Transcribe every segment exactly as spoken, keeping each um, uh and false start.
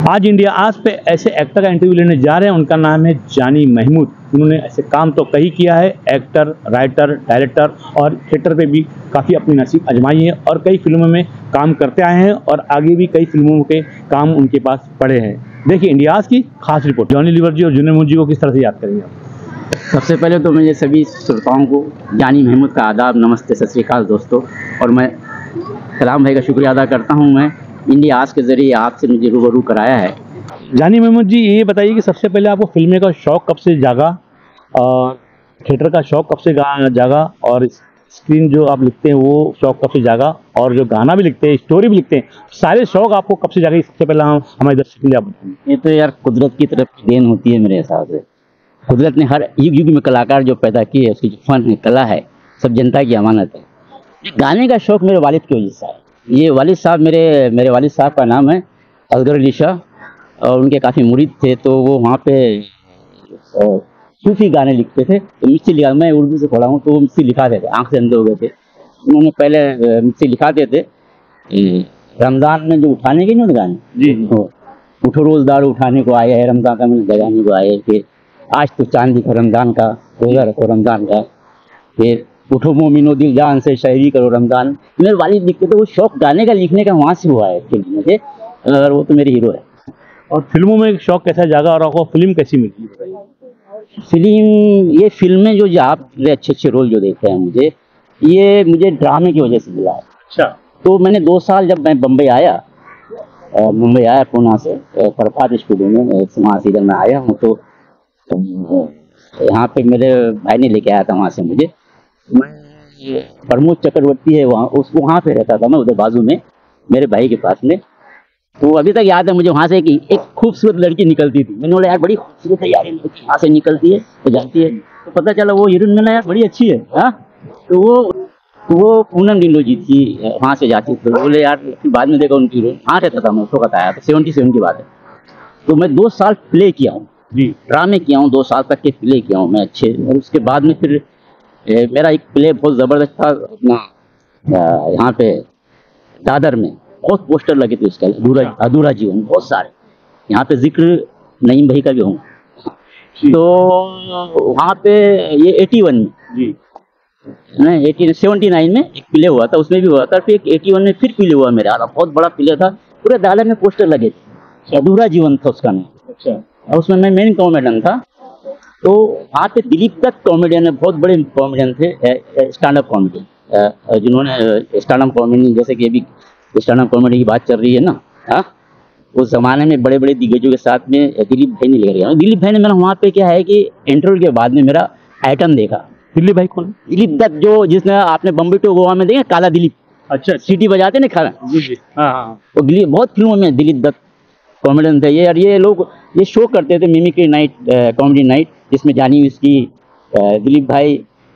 आज इंडिया आज पे ऐसे एक्टर का इंटरव्यू लेने जा रहे हैं, उनका नाम है जानी महमूद। उन्होंने ऐसे काम तो कई किया है, एक्टर, राइटर, डायरेक्टर और थिएटर पे भी काफ़ी अपनी नसीब आजमाई है और कई फिल्मों में काम करते आए हैं और आगे भी कई फिल्मों के काम उनके पास पड़े हैं। देखिए इंडियाज़ की खास रिपोर्ट। जॉनी लीवर जी और जूनियर महमूद जी को किस तरह से याद करेंगे आप? सबसे पहले तो मुझे सभी श्रोताओं को जानी महमूद का आदाब, नमस्ते, सत श्री अकाल दोस्तों। और मैं कलाम भाई का शुक्रिया अदा करता हूं। मैं इंडिया आज के ज़रिए आपसे मुझे रूबरू कराया है। जानी महमूद जी, ये बताइए कि सबसे पहले आपको फिल्में का शौक़ कब से जागा और थिएटर का शौक़ कब से जागा और स्क्रीन जो आप लिखते हैं वो शौक़ कब से जागा और जो गाना भी लिखते हैं, स्टोरी भी लिखते हैं, सारे शौक़ आपको कब से जागे? सबसे पहले हम हमारे दर्शक के लिए आप बताएं। ये तो यार कुदरत की तरफ देन होती है मेरे हिसाब से। कुदरत ने हर युग युग में कलाकार जो पैदा किए है, उसकी जो फन है, कला है, सब जनता की अमानत है। गाने का शौक़ मेरे वालिद की वजह से है। ये वालिद साहब मेरे मेरे वालिद साहब का नाम है असगर अली शाह और उनके काफ़ी मुरीद थे, तो वो वहाँ पे सूफी गाने लिखते थे। तो मिस्सी लिखा, मैं उर्दू से पढ़ा हूँ, तो वो मिस्सी लिखाते थे, आँख से अंधे हो गए थे। उन्होंने पहले मिस्सी लिखाते थे रमज़ान में जो उठाने के नहीं गाने जी, उठो रोज़दार उठाने को आए हैं, रमज़ान का मैंने जगाने को आए, फिर आज तो चांद दिखो रमज़ान का, रोज़ा रखो रमज़ान का, फिर उठो मोमिनो दिल जान से शायरी करो रमज़ान। मेरे वालिद लिखते थे। वो शौक़ गाने का लिखने का वहाँ से हुआ है फिल्म मुझे, और वो तो मेरे हीरो है। और फिल्मों में शौक़ कैसा जागा और आपको फिल्म कैसी मिली? फिल्म, ये फिल्में जो आपने अच्छे अच्छे रोल जो देखे हैं मुझे, ये मुझे ड्रामे की वजह से मिला है। अच्छा। तो मैंने दो साल जब मैं बम्बई आया, मुंबई आया पूना से, प्रभात स्टूडियो में वहाँ सीजन में आया हूँ, तो यहाँ पे मेरे भाई ने लेके आया था वहाँ से मुझे। मैं प्रमोद चक्रवर्ती है वहाँ, उसको वहाँ पे रहता था मैं, उधर बाजू में मेरे भाई के पास में। तो अभी तक याद है मुझे वहाँ से कि एक खूबसूरत लड़की निकलती थी। मैंने बोला यार बड़ी खूबसूरत है यार, लड़की यहाँ से निकलती है तो जाती है, तो पता चला वो हीरोइन में ना यार बड़ी अच्छी है। हाँ, तो वो वो पूनम डिंडो जी थी, वहाँ से जाती थी। बोले यार, फिर बाद में देखा उनकी हीरोइन वहाँ रहता था मैं, उसको बताया था, सेवेंटी सेवन की बात है। तो मैं दो साल प्ले किया हूँ जी, ड्रामे किया हूँ, दो साल तक के प्ले किया हूँ मैं अच्छे। और उसके बाद में फिर ए, मेरा एक प्ले बहुत ज़बरदस्त था अपना यहाँ पे दादर में, बहुत पोस्टर लगे थे उसका, अधूरा अधूरा जीवन, बहुत सारे। यहाँ पे जिक्र नईम भाई का भी हूँ। तो वहाँ पे ये एटी वन में जी, नहीं एटी सेवेंटी नाइन में एक प्ले हुआ था, उसमें भी हुआ था। फिर एटी वन में फिर प्ले हुआ मेरा, बहुत बड़ा प्ले था, पूरे दादर में पोस्टर लगे थे, अधूरा जीवन था उसका नाम। अच्छा। और उसमें मैं मेन कॉमेडियन था। तो वहाँ पे दिलीप दत्त कॉमेडियन है, बहुत बड़े कॉमेडियन थे, स्टैंड अप कॉमेडियन, जिन्होंने स्टैंड अप कॉमेडी, जैसे कि अभी स्टैंड अप कॉमेडी की बात चल रही है ना, हाँ, उस जमाने में बड़े बड़े दिग्गजों के साथ में दिलीप भाई ने ले गया। दिलीप भाई ने मेरा वहाँ पे क्या है कि इंटरव्यू के बाद में मेरा आइटम देखा। दिलीप भाई कौन? दिलीप दत्त, जो जिसने आपने बम्बई टू गोवा में देखा, काला दिलीप। अच्छा, सीटी बजाते ना खाना जी जी, हाँ हाँ, तो दिलीप बहुत फिल्मों में दिलीप दत्त कॉमेडियन थे ये। और ये लोग ये शो करते थे मिमिक्री नाइट, कॉमेडी नाइट, जिसमें जानी उसकी, दिलीप भाई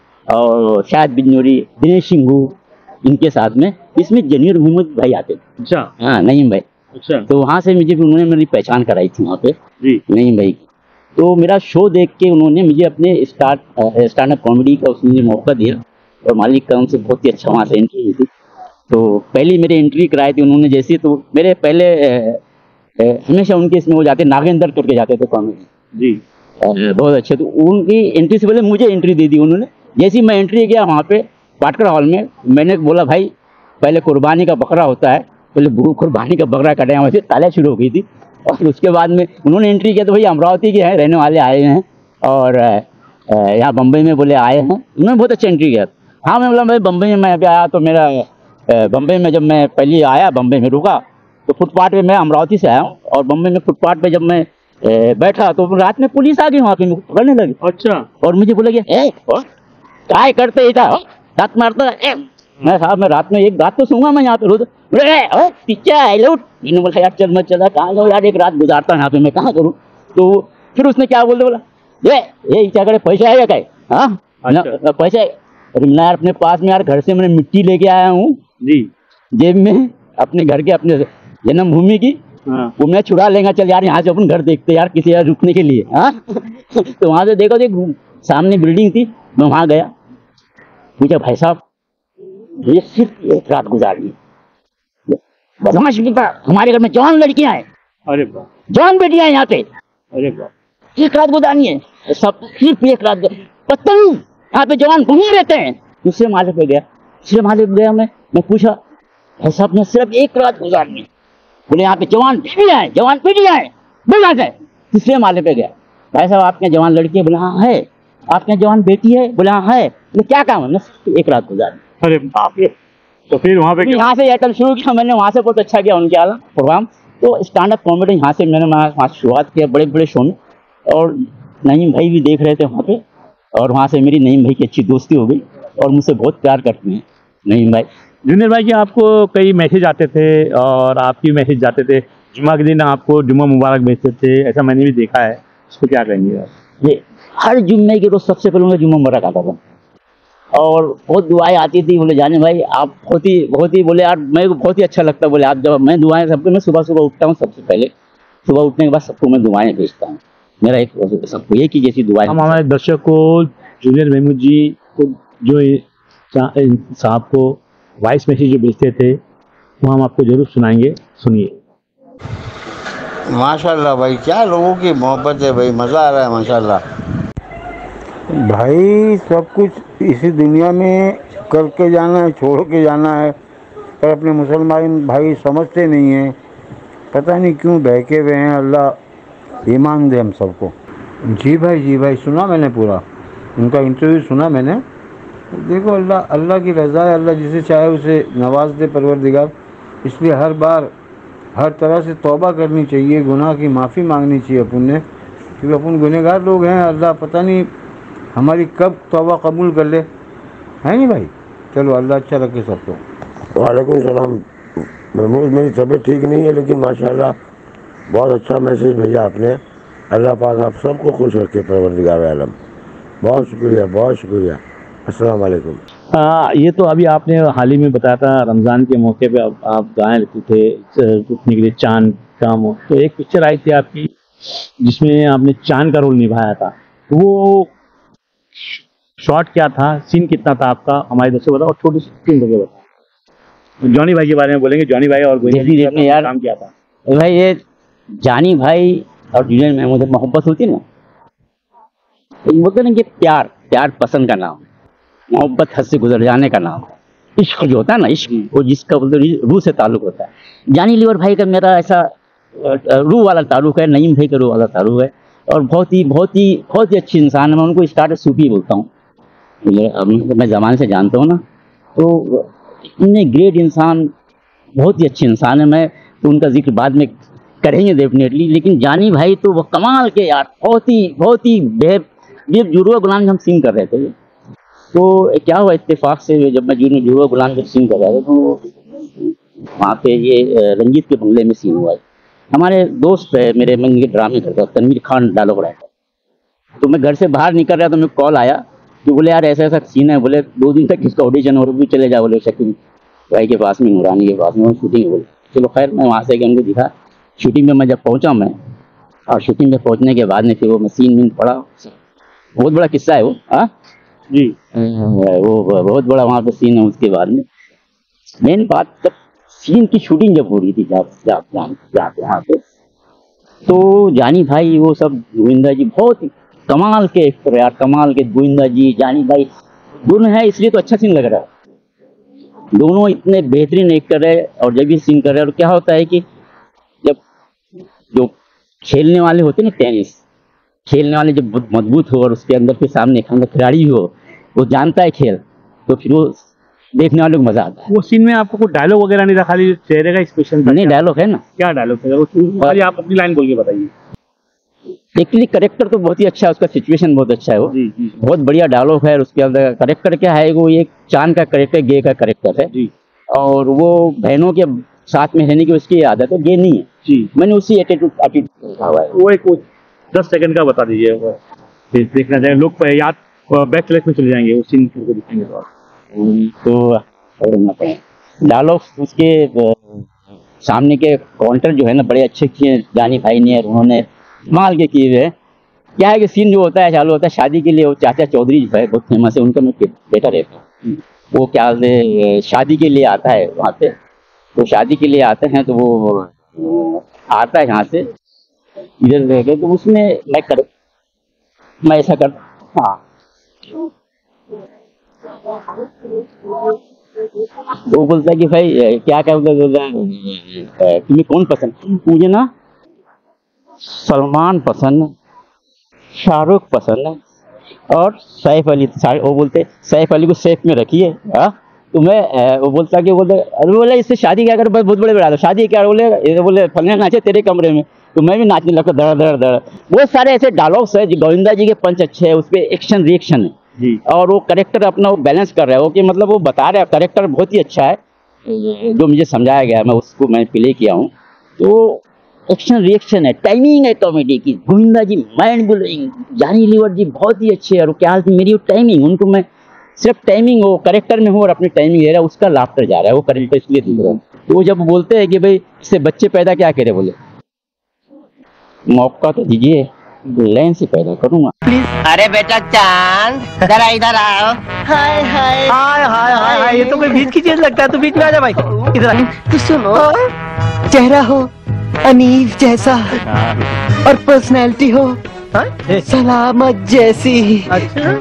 और शायद बिजनौरी, दिनेश सिंघू, इनके साथ में। इसमें जूनियर महमूद भाई आते थे। अच्छा। हाँ, नईम भाई। अच्छा। तो वहाँ से मुझे उन्होंने मेरी पहचान कराई थी वहाँ पे जी, नईम भाई की। तो मेरा शो देख के उन्होंने मुझे अपने स्टार्ट स्टैंड अप कॉमेडी का उसने मौका दिया और मालिक का उनसे बहुत ही अच्छा वहाँ से एंट्री हुई थी। तो पहली मेरी एंट्री कराई थी उन्होंने जैसी, तो मेरे पहले ए, हमेशा उनके इसमें हो जाते, नागेंद्र करके जाते थे कॉमेडी जी, बहुत अच्छे। तो उनकी एंट्री से पहले मुझे एंट्री दे दी उन्होंने। जैसी मैं एंट्री किया वहाँ पे पाटकर हॉल में, मैंने बोला भाई पहले कुर्बानी का बकरा होता है, पहले बुरु कुर्बानी का बकरा कटे, वैसे तालियां शुरू हो गई थी। और उसके बाद में उन्होंने एंट्री किया, तो भाई अमरावती के हैं रहने वाले आए हैं और यहाँ बम्बई में बोले आए हैं। उन्होंने बहुत अच्छा एंट्री किया। हाँ, मैं बोला भाई बम्बई में मैं अभी आया, तो मेरा बम्बई में जब मैं पहले आया, बम्बई में रुका, तो फुटपाथ पे, मैं अमरावती से आया हूँ, और बम्बई में फुटपाथ पे जब मैं ए, बैठा, तो रात में पुलिस आ गई वहाँ पे, पकड़ने लगी। अच्छा। और मुझे बोला क्या करते था, रात मारता है। मैं साहब मैं रात में एक रात तो सूंगा मैं यहाँ पे रोज। मैंने बोला यार चल मत चला, कहाँ जाऊँ यार, एक रात गुजारता यहाँ पे, मैं कहाँ करूँ। तो फिर उसने क्या बोलते, बोला ये ये क्या करे, पैसे आएगा क्या? हाँ, अच्छा। पैसे? अरे मैं यार अपने पास में यार घर से मैंने मिट्टी लेके आया हूँ जी, जेब में, अपने घर के, अपने जन्मभूमि की। हाँ। वो मैं छुड़ा लेगा, चल यार यहाँ से अपन घर देखते यार, किसी यार रुकने के लिए। हाँ। तो वहाँ से देखो देख सामने बिल्डिंग थी, मैं वहाँ गया, पूछा भाई साहब ये सिर्फ एक रात गुजारी, बदमाश पिता, हमारे घर में जवान लड़कियां हैं, अरे वाह, जवान बेटियां हैं यहाँ पे, अरे वाह, एक रात गुजारनी है, सब सिर्फ एक रात। पता नहीं यहाँ पे जवान घूमे रहते हैं। दूसरे माले पे गया, दूसरे माले पे गया मैं मैं पूछा भाई साहब ने सिर्फ एक रात गुजारनी है, बोले यहाँ पे जवान बेटियां हैं, जवान बेटियां हैं, बोला है। तीसरे माले पे गया, भाई साहब आपके जवान लड़की है, बोला हाँ है। आपके जवान बेटी है, बोला हाँ है। बोले क्या काम है? मैं एक रात गुजारनी। अरे बाप रे। तो फिर वहाँ पे यहाँ से एयरटेल शुरू किया मैंने, वहाँ से बहुत अच्छा किया उनके वाला प्रोग्राम। तो स्टैंड अप कॉमेडी यहाँ से मैंने वहाँ शुरुआत किया बड़े बड़े शो में, और नईम भाई भी देख रहे थे वहाँ पे, और वहाँ से मेरी नईम भाई की अच्छी दोस्ती हो गई और मुझसे बहुत प्यार करते हैं नईम भाई। जूनियर भाई की आपको कई मैसेज आते थे और आपकी मैसेज जाते थे, जुम्मा के दिन आपको जुम्मा मुबारक भेजते थे, ऐसा मैंने भी देखा है, इसको क्या कहेंगे आप? ये हर जुम्मे के रोज सबसे पहले उनका जुम्मा मुबारक आता था और बहुत दुआएं आती थी। बोले जाने भाई आप बहुत ही बहुत ही बोले यार मेरे को बहुत ही अच्छा लगता है, बोले आप जब मैं दुआएं सबको, मैं सुबह सुबह उठता हूँ, सबसे पहले सुबह उठने के बाद सबको मैं दुआएं भेजता हूँ। मेरा एक सबको एक ही जैसी दुआएं। हम हमारे दर्शक को जूनियर महमूद जी को जो साहब को वॉइस मैसेज जो भेजते थे वो हम आपको जरूर सुनाएंगे, सुनिए। माशाल्लाह भाई, क्या लोगों की मोहब्बत है भाई, मज़ा आ रहा है माशाल्लाह। भाई सब कुछ इसी दुनिया में करके जाना है, छोड़ के जाना है, पर अपने मुसलमान भाई समझते नहीं हैं, पता नहीं क्यों बहके हुए हैं। अल्लाह ईमान दे हम सबको। जी भाई, जी भाई, सुना मैंने पूरा उनका इंटरव्यू सुना मैंने। देखो अल्लाह अल्लाह की रज़ा है, अल्लाह जिसे चाहे उसे नवाज दे परवरदिगार। इसलिए हर बार हर तरह से तौबा करनी चाहिए, गुनाह की माफ़ी मांगनी चाहिए अपन ने, क्योंकि अपन गुनहगार लोग हैं। अल्लाह पता नहीं हमारी कब तौबा कबूल कर ले, है नहीं भाई? चलो अल्लाह अच्छा रखे सबको। वालेकुम सलाम। महमूद, मेरी तबीयत ठीक नहीं है लेकिन माशाल्लाह बहुत अच्छा मैसेज भेजा आपने। अल्लाह पाक आप सबको खुश रखे परवरदिगार आलम। बहुत शुक्रिया, बहुत शुक्रिया। अस्सलाम वालेकुम। आ, ये तो अभी आपने हाल ही में बताया था रमज़ान के मौके पे आप, आप गाने लिखते थे उठने के लिए, चांद काम हो, तो एक पिक्चर आई थी आपकी जिसमें आपने चांद का रोल निभाया था, तो वो शॉट क्या था, सीन कितना था आपका, हमारे दर्शक बताओ, और छोटी सी स्क्रीन करके बताओ। जॉनी भाई के बारे में बोलेंगे, जॉनी भाई और गोविंदा जी ने यार काम किया था। भाई ये जानी भाई और जूनियर महमूद मोहब्बत होती ना, बोलते ना कि प्यार प्यार पसंद का नाम, मोहब्बत हद से गुजर जाने का नाम, इश्क जो होता है ना, इश्क वो जिसका रूह से ताल्लुक होता है। जानी लीवर भाई का मेरा ऐसा रूह वाला ताल्लुक है, नईम भाई का रूह वाला ताल्लुक है, और बहुत ही बहुत ही बहुत ही अच्छी इंसान है। मैं उनको स्टार्ट सूफी बोलता हूँ, मैं ज़माने से जानता हूँ ना, तो इतने ग्रेट इंसान, बहुत ही अच्छे इंसान है। मैं तो उनका जिक्र बाद में करेंगे डेफिनेटली, लेकिन जानी भाई तो वो कमाल के यार, बहुत ही बहुत ही बेहद। ये जुड़वा गुलाम हम सिंग कर रहे थे, तो क्या हुआ इत्तेफाक से, जब मैं जूनियर जुड़वा गुलाम जब सिंग कर रहा था तो वहाँ पे ये रंजीत के बंगले में सीन हुआ है। हमारे दोस्त है मेरे, मैं इनके ड्रामे करता, तनवीर खान डायलॉग राइटर, तो मैं घर से बाहर निकल रहा था, मेरे कॉल आया कि बोले यार ऐसा ऐसा सीन है, बोले दो दिन तक इसका ऑडिशन और भी चले जाओ, बोले शकील भाई के पास में, नूरानी के पास में शूटिंग है। बोले चलो खैर, मैं वहाँ से उनको दिखा। शूटिंग में मैं जब पहुँचा मैं, और शूटिंग में पहुँचने के बाद में फिर वो मैं सीन वीन पढ़ा, बहुत बड़ा किस्सा है वो। हाँ जी, वो बहुत बड़ा वहाँ पे सीन है। उसके बाद में मेन बात, जब सीन की शूटिंग जब हो रही थी यहाँ पे, तो जानी भाई वो सब, गोविंदा जी बहुत कमाल के एक्टर यार, कमाल के। गोविंदा जी, जानी भाई दोनों है, इसलिए तो अच्छा सीन लग रहा है। दोनों इतने बेहतरीन एक्टर है, और जब भी सीन कर रहे हैं, और क्या होता है कि जब जो खेलने वाले होते हैं ना, टेनिस खेलने वाले जब मजबूत हो और उसके अंदर के सामने खिलाड़ी हो, वो जानता है खेल, तो फिर वो देखने वालों को मजा आता है। वो सीन में आपको कोई डायलॉग वगैरह नहीं था, खाली चेहरे का एक्सप्रेशन था? नहीं, डायलॉग है ना। क्या डायलॉग था? आप अपनी लाइन बोल के बताइए। एक्चुअली करेक्टर तो बहुत ही अच्छा है, उसका सिचुएशन बहुत अच्छा है, वो जी, जी। बहुत बढ़िया डायलॉग है। उसके अंदर करेक्टर क्या है, वो एक चांद का करेक्टर, गे का करेक्टर है जी, और वो बहनों के साथ में रहने की उसकी आदत है, गे नहीं है जी। मैंने उसी एटीट्यूड एटीट्यूड लिखा हुआ है। वो एक दस सेकंड का बता दीजिए, फिर देखना चाहिए लोग, याद बैक ट्रैक में चले जाएंगे, उस सीन को दिखेंगे तो तो डायलॉग उसके सामने के काउंटर जो है ना, बड़े अच्छे किए जानी भाई ने, उन्होंने माल के किए हुए। क्या है कि सीन जो होता है चालू होता है शादी के लिए, वो चाचा चौधरी जो है बहुत फेमस है, उनका मैं बेटा रहता हूँ। वो क्या शादी के लिए आता है वहाँ पे, तो शादी के लिए आते हैं तो वो आता है यहाँ से इधर रह गए, तो उसमें मैं कर मैं ऐसा कर हाँ वो बोलता है कि भाई अ, क्या क्या बोलता है, तुम्हें कौन पसंद? मुझे ना सलमान पसंद, शाहरुख पसंद है और सैफ अली। वो बोलते सैफ अली को सेफ में रखिए। हाँ तो मैं अ, वो बोलता कि बोले अरे बोले इससे शादी क्या कर, बहुत बड़े बड़ा शादी क्या, बोले ये बोले फलने नाचे तेरे कमरे में, तो मैं भी नाचने लगता धड़ धड़ धड़। बहुत सारे ऐसे डायलॉग्स है, गोविंदा जी के पंच अच्छे है, उसपे एक्शन रिएक्शन है जी। और वो करेक्टर अपना वो बैलेंस कर रहा है, वो कि मतलब वो बता रहा है करेक्टर बहुत ही अच्छा है जो मुझे समझाया गया, मैं उसको मैं प्ले किया हूँ। तो एक्शन रिएक्शन है, टाइमिंग है कॉमेडी की, गोविंदा जी माइंड ब्लोइंग, जानी लीवर जी बहुत ही अच्छे है। और क्या हाल थी मेरी वो टाइमिंग, उनको मैं सिर्फ टाइमिंग वो करेक्टर में हूँ और अपनी टाइमिंग दे रहा है, उसका लाफ्टर जा रहा है, वो करेक्टर इसलिए दिख रहा है। तो वो जब बोलते हैं कि भाई इससे बच्चे पैदा क्या करे, बोले मौका तो दीजिए, लाइन से पैदा करूंगा। अरे बेटा चांद जरा इधर आओ। हाय हाय हाय हाय हाय हाय, ये तो कोई बीच की चीज लगता है, तू बीच में आ जा भाई, इधर आ। तो सुनो, चेहरा हो अनीस जैसा और पर्सनैलिटी हो सलामत जैसी, अच्छा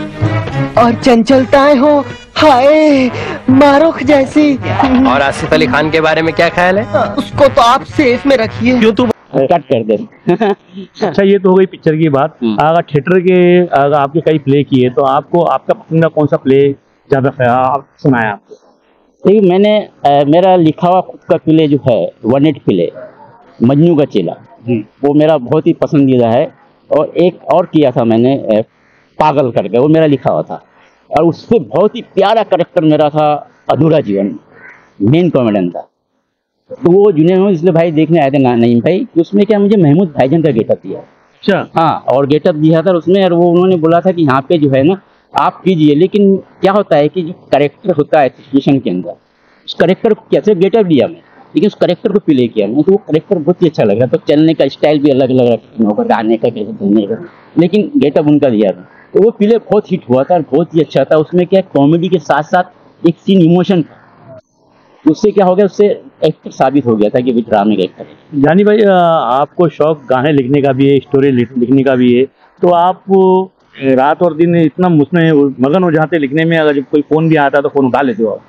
और चंचलताएं हो हाय मारुख जैसी। और आसिफ अली खान के बारे में क्या ख्याल है? उसको तो आप सेफ में रखिए। क्यों तू कट कर दे। अच्छा ये तो हो गई पिक्चर की बात। अगर थिएटर के अगर आपके कई प्ले किए तो आपको आपका पसंदीदा कौन सा प्ले ज्यादा आप सुनाया आपको? देखिए मैंने अ, मेरा लिखा हुआ खुद का प्ले जो है वन एट प्ले मजनू का चेला जी, वो मेरा बहुत ही पसंदीदा है। और एक और किया था मैंने अ, पागल करके, वो मेरा लिखा हुआ था और उससे बहुत ही प्यारा करेक्टर मेरा था अधूरा जीवन, मेन कॉमेडियन था। तो वो जुनेद इसलिए भाई देखने आए थे ना नईम भाई, उसमें क्या मुझे महमूद भाईजान का गेटअप दिया। अच्छा हाँ और गेटअप दिया था उसमें, और वो उन्होंने बोला था कि यहाँ पे जो है ना आप कीजिए, लेकिन क्या होता है कि जो करेक्टर होता है सिचुएशन के अंदर, उस करेक्टर को कैसे गेटअप दिया मैं, लेकिन उस करेक्टर को प्ले किया मैं, तो वो करेक्टर बहुत ही अच्छा लग रहा था। तो चलने का स्टाइल भी अलग अलग रखा, गाने का कैसे बोलने का, लेकिन गेटअप उनका दिया था। तो वो प्ले बहुत हिट हुआ था और बहुत ही अच्छा था। उसमें क्या कॉमेडी के साथ साथ एक सीन इमोशन था, उससे क्या हो गया, उससे एक्टर साबित हो गया था कि भी ड्रामे का एक्टर है। जानी भाई, अ, आपको शौक गाने लिखने का भी है, स्टोरी लिखने का भी है, तो आप अ, रात और दिन इतना उसमें मगन हो जाते लिखने में, अगर जब कोई फोन भी आता है तो फोन उठा लेते हो आप?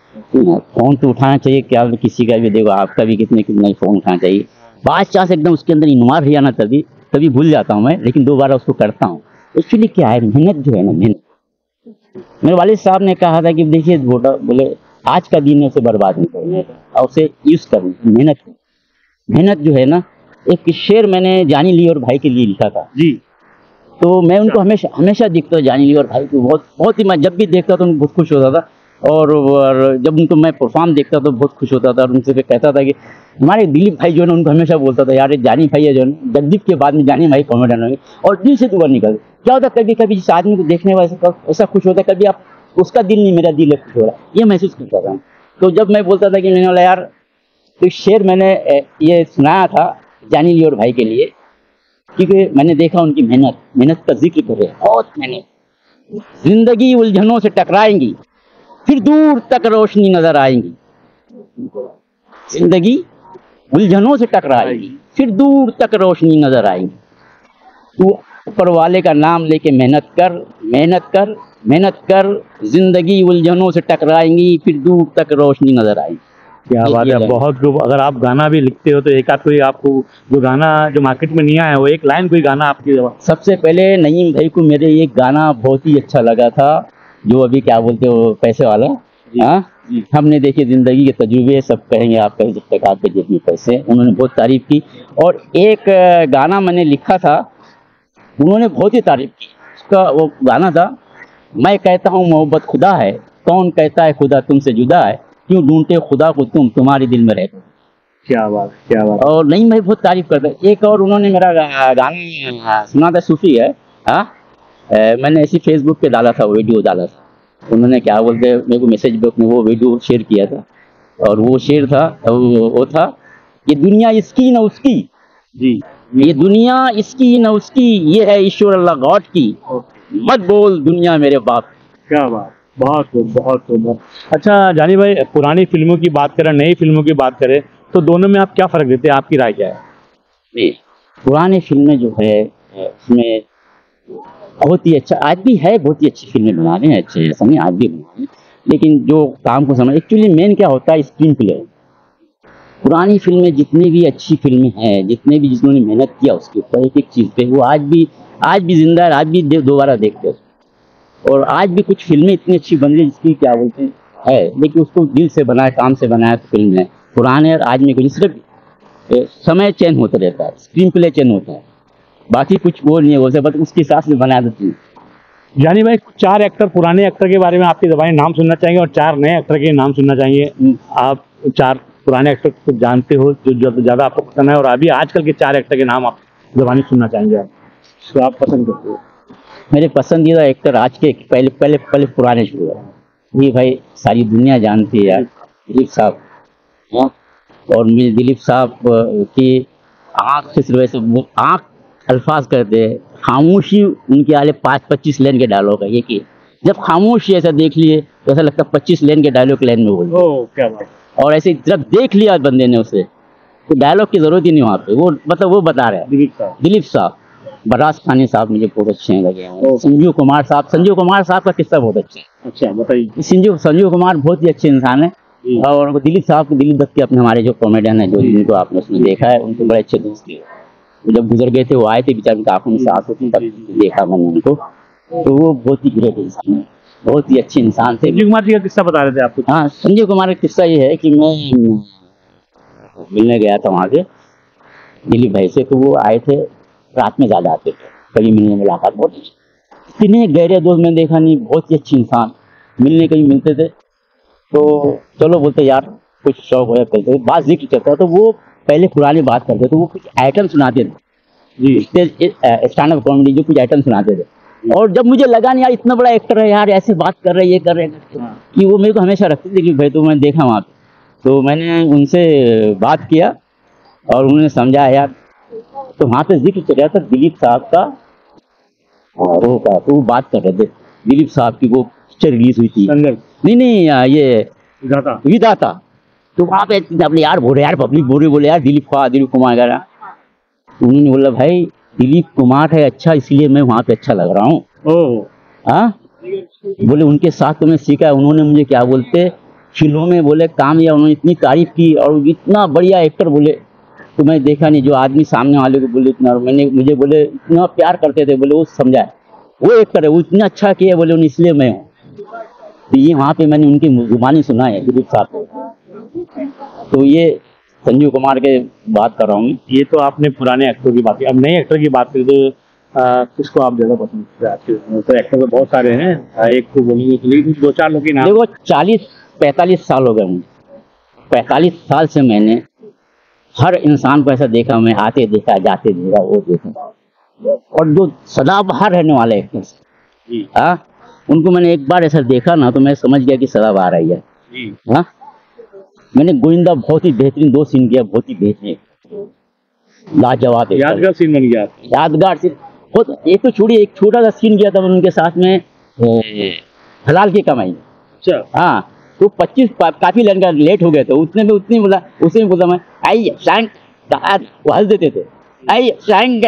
फोन तो उठाना चाहिए, क्या किसी का भी, देखो आपका भी कितने कितने फोन उठाना चाहिए। बात चांस एकदम उसके अंदर इन्वार हो जाना, तभी तभी भूल जाता हूँ मैं, लेकिन दोबारा उसको करता हूँ। एक्चुअली क्या है, मेहनत जो है ना, मेहनत। मेरे वालिद साहब ने कहा था कि देखिए बेटा, बोले आज का दिन है उसे बर्बाद नहीं करना और उसे यूज करना, मेहनत मेहनत जो है ना। एक शेर मैंने जानी ली और भाई के लिए लिखा था जी, तो मैं उनको हमेशा हमेशा देखता जानी ली और भाई को, बहुत बहुत ही मैं जब भी देखता तो उनको बहुत खुश होता था। और, और जब उनको मैं परफॉर्म देखता तो बहुत खुश होता था और उनसे कहता था कि हमारे दिलीप भाई जो है ना, उनको हमेशा बोलता था यार जानी भाई है जो है, जगदीप के बाद में जानी भाई कॉमेडियन होंगे। और दिल से दुआ निकल क्या होता, कभी कभी जिस आदमी को देखने वाले ऐसा खुश होता है, कभी आप उसका दिल नहीं मेरा दिल खुश हो रहा है, ये महसूस करता था। तो जब मैं बोलता था कि मैंने बोला यार तो शेर मैंने ये सुनाया था जानी ली और भाई के लिए, क्योंकि मैंने देखा उनकी मेहनत मेहनत का जिक्र करे, बहुत मेहनत। जिंदगी उलझनों से टकराएंगी फिर दूर तक रोशनी नजर आएंगी, जिंदगी उलझनों से टकराएगी फिर दूर तक रोशनी नजर आएगी। तू ऊपर वाले का नाम लेके मेहनत कर, मेहनत कर, मेहनत कर, जिंदगी उलझनों से टकराएंगी फिर दूर तक रोशनी नजर आएगी। क्या बात है, बहुत खूब। अगर आप गाना भी लिखते हो तो एक आध कोई आपको जो गाना जो मार्केट में नहीं आया वो एक लाइन कोई गाना आपकी? सबसे पहले नईम भाई को मेरे एक गाना बहुत ही अच्छा लगा था, जो अभी क्या बोलते हो पैसे वाला। हाँ हमने देखिए जिंदगी के तजुर्बे सब कहेंगे आप कहीं जब तक आपके जेब में पैसे, उन्होंने बहुत तारीफ की। और एक गाना मैंने लिखा था, उन्होंने बहुत ही तारीफ की, उसका वो गाना था मैं कहता हूँ मोहब्बत खुदा है, कौन कहता है खुदा तुमसे जुदा है, क्यों ढूंढते खुदा को तुम, तुम्हारे दिल में रहते। क्या बात क्या बात। और नहीं मैं बहुत तारीफ करता। एक और उन्होंने मेरा गाना सुना था, सूफी है। हाँ मैंने ऐसी फेसबुक पे डाला था, वीडियो डाला था, उन्होंने क्या बोलते मेरे को मैसेज बुक में वो वीडियो शेयर किया था। और वो शेर था वो, वो था ये दुनिया इसकी न उसकी जी, ये दुनिया इसकी न उसकी, ये है ईश्वर अल्लाह गॉड की, मत बोल दुनिया मेरे बाप। क्या बात, बहुत खूब बहुत खूब। अच्छा जानी भाई, पुरानी फिल्मों की बात करें, नई फिल्मों की बात करें, तो दोनों में आप क्या फ़र्क देते हैं, आपकी राय क्या है? नहीं, पुरानी फिल्में जो है उसमें बहुत ही अच्छा, आज भी है, बहुत ही अच्छी फिल्में बना रहे हैं, अच्छे ऐसा नहीं, आज भी बना रहे हैं, लेकिन जो काम को समझ, एक्चुअली मेन क्या होता है, स्क्रीन प्ले। पुरानी फिल्में जितनी भी अच्छी फिल्में हैं, जितने भी जिन्होंने मेहनत किया उसके ऊपर एक एक चीज़ पे, वो आज भी आज भी जिंदा है, आज भी दोबारा देखते हैं। और आज भी कुछ फिल्में इतनी अच्छी बन रही है जिसकी क्या बोलते हैं है, लेकिन उसको दिल से बनाया, काम से बनाया तो फिल्म है। पुराने और आज में कुछ सिर्फ समय चेंज होता रहता है, स्क्रीन प्ले चेंज होता है, बाकी कुछ वो नहीं है, वो सब उसके हिसाब से बनाया जाती है। जानी भाई, चार एक्टर, पुराने एक्टर के बारे में आपकी ज़बानी नाम सुनना चाहेंगे और चार नए एक्टर के नाम सुनना चाहेंगे। आप चार पुराने एक्टर को जानते हो जो ज़्यादा आपको पसंद है, और अभी आजकल के चार एक्टर के नाम आप ज़बानी सुनना चाहेंगे, आप तो आप पसंद करते हो? मेरे पसंदीदा एक्टर आज के पहले पहले पहले पुराने शुरू है, ये भाई सारी दुनिया जानती है यार, दिलीप साहब। हाँ, और मुझे दिलीप साहब की आँख से सिर्फ वैसे आँख अल्फाज करते, खामोशी उनके आले पाँच पच्चीस लाइन के डायलॉग है ये, कि जब खामोशी ऐसा देख लिए तो ऐसा लगता है पच्चीस लाइन के डायलॉग लाइन में बोल। ओह क्या बात। और ऐसे जब देख लिया बंदे ने उसे, तो डायलॉग की जरूरत ही नहीं वहाँ पे, वो मतलब वो बता रहे हैं। दिलीप साहब दिलीप साहब बराज खानी साहब मुझे बहुत अच्छे लगे हैं। संजीव कुमार साहब, संजीव कुमार साहब का किस्सा बहुत अच्छा है। अच्छा बताइए। संजीव संजीव कुमार बहुत ही अच्छे इंसान है, और दिलीप साहब दिलीप दत्त के अपने हमारे जो कॉमेडियन है, जो जिनको आपने उसमें देखा है, उनके बड़े अच्छे दोस्त थे। जब गुजर गए थे वो आए थे, बेचारे उनकी आंखों में से आंसू थे, तब देखा मैंने उनको, तो वो बहुत ही ग्रेट इंसान है, बहुत ही अच्छे इंसान थे। संजीव कुमार जी का किस्सा बता रहे थे आपको? हाँ, संजीव कुमार का किस्सा ये है कि मैं मिलने गया था वहाँ से दिलीप भाई से, तो वो आए थे, रात में ज़्यादा आते थे, कभी मिलने मुलाकात बहुत अच्छी, इतने गहरे दोस्त मैंने देखा नहीं, बहुत ही अच्छे इंसान, मिलने कभी मिलते थे तो चलो बोलते यार कुछ शौक होया करते, बात जिक्र चलता, तो वो पहले पुरानी बात करते, तो वो कुछ आइटम सुनाते थे, स्टेज स्टैंड अप कॉमेडी जो कुछ आइटम सुनाते थे, और जब मुझे लगा नहीं यार इतना बड़ा एक्टर है यार, ऐसे बात कर रहे ये कर रहे कि वो मेरे को हमेशा रखते थे कि भाई, तो मैं देखा वहाँ पे, तो मैंने उनसे बात किया और उन्होंने समझाया यार, तो वहाँ पे जिक्र चल रहा था दिलीप साहब का, वो का तो वो बात कर रहे थे दिलीप साहब की, वो पिक्चर रिलीज हुई थी, नहीं नहीं ये विधाता विधाता, तो वहाँ पे अपने यार बोले यार पब्लिक बोले बोले यार दिलीप का दिलीप कुमार का, उन्होंने बोला भाई दिलीप कुमार है अच्छा, इसलिए मैं वहाँ पे अच्छा लग रहा हूँ। ओह हाँ, बोले उनके साथ तो मैं सीखा, उन्होंने मुझे क्या बोलते फिल्मों में बोले काम या, उन्होंने इतनी तारीफ की और इतना बढ़िया एक्टर बोले, तो मैं देखा नहीं जो आदमी सामने वाले को बोले इतना, मैंने मुझे बोले इतना प्यार करते थे, बोले वो समझाए वो एक्टर है, वो इतना अच्छा किया, बोले इसलिए मैं हूँ। तो ये वहाँ पे मैंने उनकी जुबानी सुना है दिलीप साहब को, तो ये संजीव कुमार के बात कर रहा हूँ। ये तो आपने पुराने एक्टर की बात की, अब नए एक्टर की बात करें तो आ, किसको आप ज़्यादा पसंद करते हैं? तो एक्टर तो बहुत सारे हैं, एक को बोलेंगे तो लेकिन दो चार लोग के नाम। देखो चालीस पैंतालीस साल हो गए मुझे, पैंतालीस साल से मैंने हर इंसान को ऐसा देखा, मैं आते देखा, जाते देखा, वो देखा, और जो सदाबहार रहने वाले एक्टर्स, हाँ, उनको मैंने एक बार ऐसा देखा ना, तो मैं समझ गया कि सदाबहार है ये। हाँ, मैंने गोविंदा बहुत ही बेहतरीन दो सीन किया, बहुत ही बेहतरीन, लाजवाब, यादगार सीन बन गया। यादगार सीन बहुत, एक तो छोड़िए, एक छोटा सा सीन किया था उनके साथ में, हलाल की कमाई। अच्छा हाँ, तो पच्चीस काफी लड़का लेट हो गए थे, उसने भी उतनी बोला, उसे भी बोला मैं आई शांग, वो हंस देते थे, आई शांग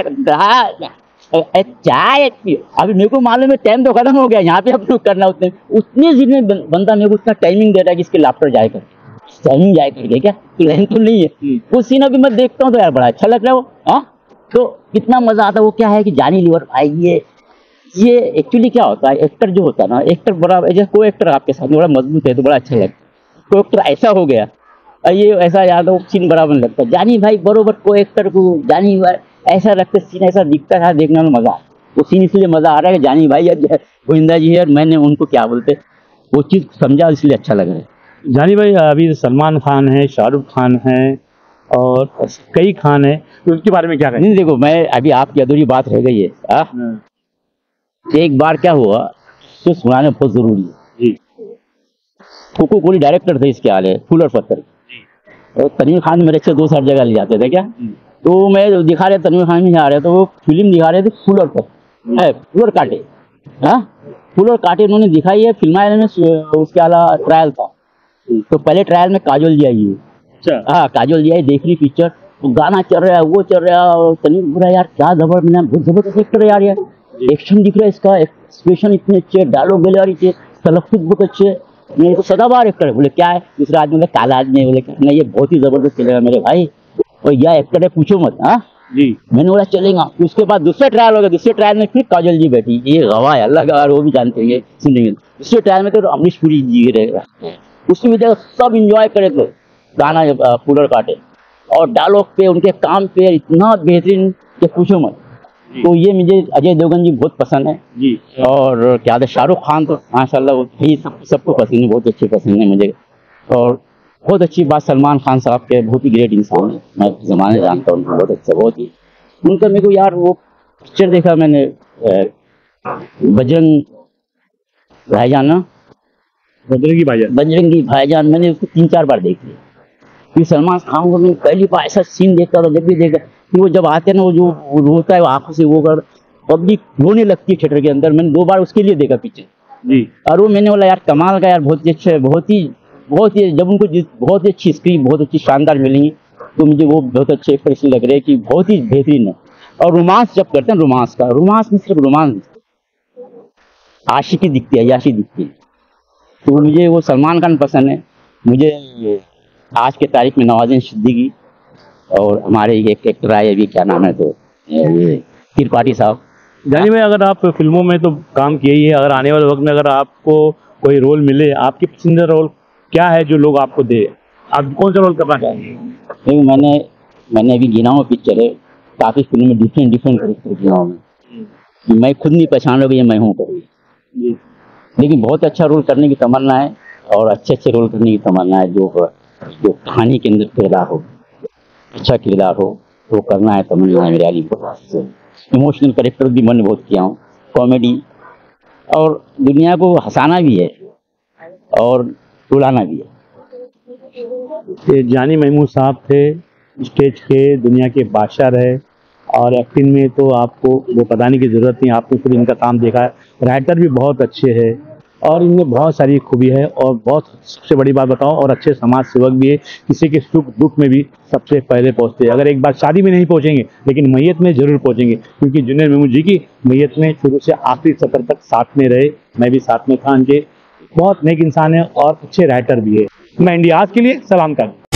चाय, अभी मेरे को मालूम है टाइम तो खत्म हो गया, यहाँ पे अपने करना, उतने उतने दिन में बंदा मेरे को उतना टाइमिंग दे रहा है कि इसके लाफ्टर जाए कर, टाइमिंग जाए करके, क्या लाइन तो नहीं है। वो सीन अभी मैं देखता हूँ तो यार बड़ा अच्छा लग रहा है वो, हाँ, तो कितना मजा आता है। वो क्या है कि जानी लीवर भाई, ये ये एक्चुअली क्या होता है, एक्टर जो होता है ना, एक्टर बड़ा, जैसे कोई एक्टर आपके साथ बड़ा मजबूत है तो बड़ा अच्छा लगता है, कोई एक्टर ऐसा हो गया ये ऐसा याद हो, सीन बराबर लगता है। जानी भाई बरोबर कोई एक्टर को जानी भाई ऐसा रखते, सीन ऐसा दिखता है, देखने में मजा, वो सीन इसलिए मजा आ रहा है कि जानी भाई गोविंदा जी है, और मैंने उनको क्या बोलते वो चीज़ समझा, इसलिए अच्छा लग रहा है। जानी भाई अभी सलमान खान है, शाहरुख खान है और कई खान है, तो उसके बारे में क्या कहें? नहीं देखो, मैं अभी आपकी अधूरी बात रह गई है, एक बार क्या हुआ तो सुनाना बहुत जरूरी है जी। कोको कोली डायरेक्टर थे इसके आले, फूल और पत्थर, और तनवीर खान मेरे से दो साठ जगह ले जाते थे क्या, तो मैं दिखा रहे तनवीर खान में जा रहे, तो वो फिल्म दिखा रहे थे फूल और पत्थर, फूल और कांटे, हाँ, फूल और कांटे उन्होंने दिखाई है, फिल्माया में उसके अलावा ट्रायल था, तो पहले ट्रायल में काजोल जी आई, अच्छा। हाँ, काजोल जी आई, देख रही पिक्चर, वो गाना चल रहा है, वो चल रहा है, और तनी बुरा यार क्या जबरदस्त, मैंने बहुत जबरदस्त एक्टर है यार, यार एक्शन दिख रहा है इसका, एक्सप्रेशन इतने अच्छे, डायलॉग बोले यार इतने, तलफ्फुज़ बहुत अच्छे, ये तो सदाबहार एक्टर है। बोले क्या है, दूसरा आदमी बोले काला आदमी है, बोले नहीं ये बहुत ही जबरदस्त चलेगा मेरे भाई, और यह एक्टर है पूछो मत। हाँ जी। मैंने बोला चलेगा। उसके बाद दूसरे ट्रायल हो गया, दूसरे ट्रायल में फिर काजल जी बैठी, ये गवाह है अल्लाह का, वो भी जानते हैं सुनेंगे। दूसरे ट्रायल में तो अमरीश पुरी जी रहेगा, उसमें भी सब इंजॉय करे थे, गाना पुलर काटे और डायलॉग पे, उनके काम पे इतना बेहतरीन कि पूछो मत। तो ये मुझे अजय देवगन जी बहुत पसंद है जी। और क्या था शाहरुख खान तो माशाल्लाह वो ही सब सबको पसंद है, बहुत अच्छे पसंद है मुझे। और बहुत अच्छी बात सलमान खान साहब के, बहुत ही ग्रेट इंसान है, मैं ज़माने जानता हूँ उनको, बहुत अच्छा, बहुत ही उनका मेरे को यार वो पिक्चर देखा मैंने बजरंग भाईजान ना, बजरंगी भाईजान, बजरंगी भाईजान मैंने उसको तीन चार बार देख लिया। फिर सलमान खान को मैं पहली बार ऐसा सीन देखता था, जब भी देखा कि वो जब आते हैं ना, वो जो वो रोता है, वो आंखों से वो कर पब्लिक रोने लगती है थिएटर के अंदर, मैंने दो बार उसके लिए देखा पिक्चर जी। और वो मैंने बोला यार कमाल का यार, बहुत ही अच्छा है, बहुत ही बहुत ही जब उनको बहुत ही अच्छी स्क्रिप्ट, बहुत अच्छी शानदार मिलेंगी तो मुझे वो बहुत अच्छे एक्टर लग रहे हैं कि बहुत ही बेहतरीन है। और रोमांस जब करते हैं, रोमांस का रोमांस में सिर्फ रोमांस, आशिकी दिखती है, याशी दिखती है, तो मुझे वो सलमान खान पसंद है। मुझे आज के तारीख में नवाजुद्दीन सिद्दीकी और हमारे एक एक्टर आए अभी, क्या नाम है तो ये त्रिपाठी साहब। जानी भाई, अगर आप फिल्मों में तो काम किए ही है, अगर आने वाले वक्त में अगर आपको कोई रोल मिले, आपकी पसंदीदा रोल क्या है जो लोग आपको दे, आप कौन सा रोल करना चाहेंगे? नहीं, मैंने मैंने अभी गिना हुआ पिक्चर है, काफ़ी फिल्म में डिफरेंट डिफरेंट कैरेक्टर किया हूँ मैं, मैं खुद नहीं पहचान रहा ये मैं हूँ कभी, लेकिन बहुत अच्छा रोल करने की तमन्ना है और अच्छे अच्छे रोल करने की तमन्ना है, जो जो कहानी के अंदर किरदार हो, अच्छा किरदार हो, वो करना है, तमन्ना है मेरी आली। इमोशनल कैरेक्टर भी मैंने बहुत किया हूँ, कॉमेडी, और दुनिया को हंसाना भी है और रुलाना भी है। ये जानी महमूद साहब थे, स्टेज के दुनिया के बादशाह रहे, और एक्टिंग में तो आपको वो बताने की ज़रूरत नहीं, आपने खुद इनका काम देखा है। राइटर भी बहुत अच्छे हैं और इनमें बहुत सारी खूबी है, और बहुत सबसे बड़ी बात बताओ, और अच्छे समाज सेवक भी है, किसी के सुख दुख में भी सबसे पहले पहुंचते हैं। अगर एक बार शादी में नहीं पहुंचेंगे लेकिन मैयत में जरूर पहुंचेंगे, क्योंकि जुनैद महमूद जी की मैयत में शुरू से आखिरी सफर तक साथ में रहे, मैं भी साथ में था इनके। बहुत नेक इंसान है और अच्छे राइटर भी है। मैं इंडिया आज के लिए सलाम कर